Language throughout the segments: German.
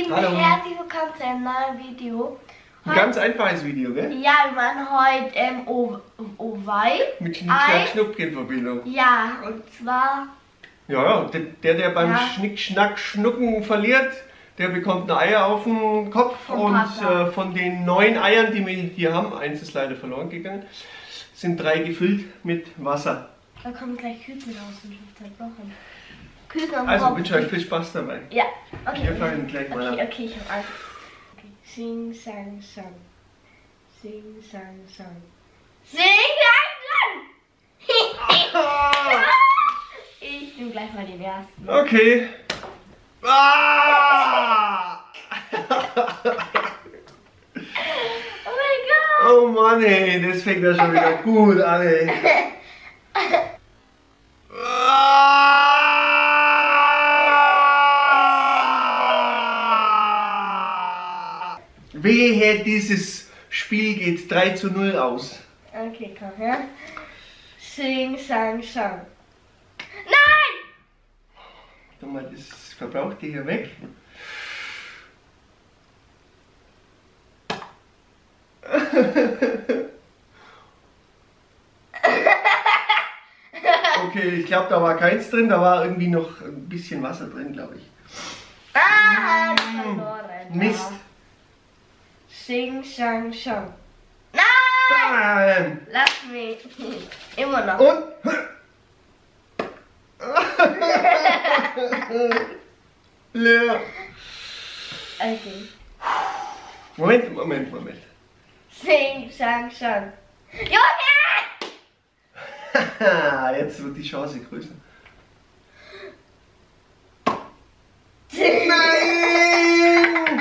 Lieben, Hallo. herzlich willkommen zu einem neuen Video. Ein ganz einfaches Video, gell? Ja, wir machen heute Owei. Mit Schnick-Schnack-Schnuck-Verbindung. Ja, und zwar... Ja, der beim Ja. Schnick-Schnack-Schnucken verliert, der bekommt eine Eier auf den Kopf. Vom Und Papa. von den 9 Eiern, die wir hier haben, eins ist leider verloren gegangen, sind 3 gefüllt mit Wasser. Da kommen gleich Küken raus in 15 Wochen. Küken am Also Kopf. wünsche euch viel Spaß dabei. Ja, okay. Wir fangen gleich mal an. Okay, ich hab Angst. Okay. Sing, sang, sang. Sing, sang, sang. Sing, sang, sang! Ich nehme gleich mal den ersten. Okay. Ah! Oh mein Gott! Oh Mann, ey, das fängt ja schon wieder gut an, ey. Wehe, dieses Spiel geht 3:0 aus. Okay, komm her. Sing, sang, sang. Nein! Guck mal, das Verbrauchte hier weg. Okay, ich glaube, da war keins drin, da war irgendwie noch ein bisschen Wasser drin, glaube ich. Ah, verloren. Mist. Sing, sang, sang. Nein! Bam. Lass mich. Immer noch. Und? Leer. Okay. Moment. Sing, sang, sang. Junge! Jetzt wird die Chance größer. Sing. Nein!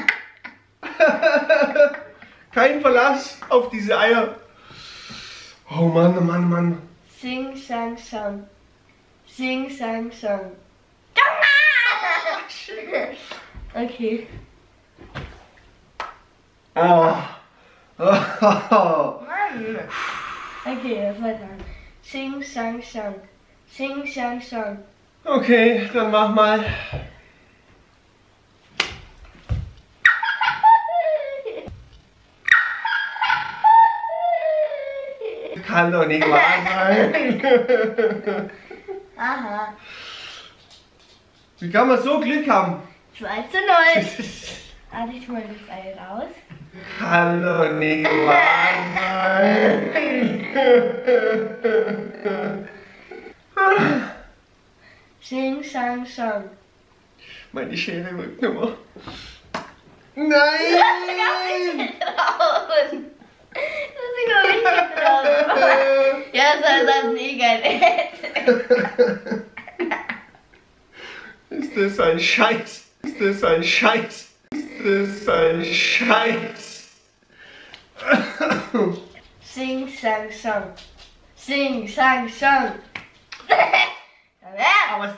Kein Verlass auf diese Eier. Oh Mann. Sing, sang, sang. Sing, sang, sang. Okay. Oh. Mann. Okay, das war dann. Sing, sang, sang. Sing, sang, sang. Okay, dann mach mal. Kann doch nicht wahr sein. Aha. Wie kann man so Glück haben? 2:0. Warte, ich hol das Ei raus. Kann doch nicht wahr sein. Sing, sang, sang. Meine Schere wirkt nicht mehr. Nein! Trauen. Das ist gar nicht getraut. Ja, das nie geil. Ist das ein Scheiß? Ist das ein Scheiß? Ist das ein Scheiß? Sing, sang, sang. Sing, sang, sang. Aber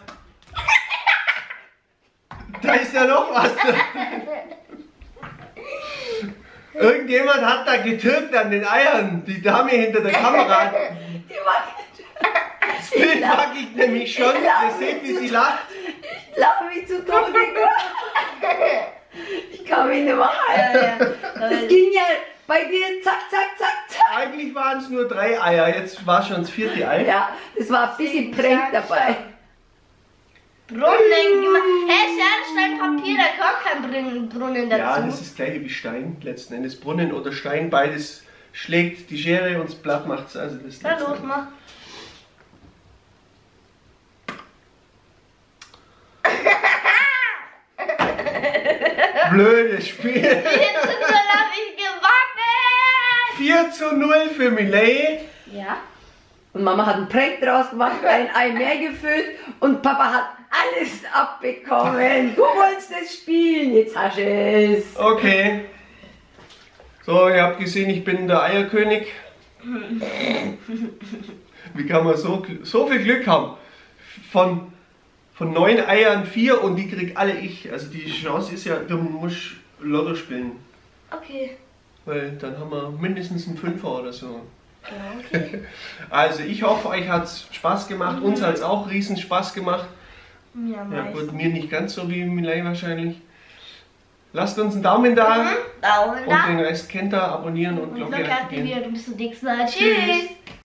da ist ja noch was. Irgendjemand hat da getürkt an den Eiern. Die Dame hinter der Kamera. Die mag Das Bild mag ich nämlich schon. Ihr seht, wie sie lacht. Ich lache mich zu Tode. Ich kann mich nicht mehr halten. Das ging ja bei dir zack, zack, zack, zack. Eigentlich waren es nur 3 Eier. Jetzt war schon das 4. Ei. Ja, das war ein bisschen Prank dabei. Brunnen, Schere, Stein, Papier, da kommt kein Brunnen dazu. Ja, das ist das gleiche wie Stein. Letzten Endes Brunnen oder Stein. Beides schlägt die Schere und das Blatt macht es. Also das Na los, mach. Blödes Spiel. Jetzt hab ich gewonnen. 4:0 für Millet. Ja. Und Mama hat einen Prank draus gemacht, ein Ei mehr gefüllt und Papa hat alles abbekommen. Du wolltest das spielen, jetzt hast du es. Okay. So, ihr habt gesehen, ich bin der Eierkönig. Wie kann man so viel Glück haben? Von 9 Eiern 4 und die krieg alle ich. Also die Chance ist ja, du musst Lotto spielen. Okay. Weil dann haben wir mindestens einen 5er oder so. Ja, okay. Also ich hoffe, euch hat es Spaß gemacht. Uns hat es auch riesen Spaß gemacht. Ja, Ja gut, mir nicht ganz so wie Milay wahrscheinlich. Lasst uns einen Daumen da Daumen und den Rest kennt ihr, abonnieren und und Glocke Glocke aktivieren. aktivieren. Und bis zum nächsten Mal. Tschüss. Tschüss.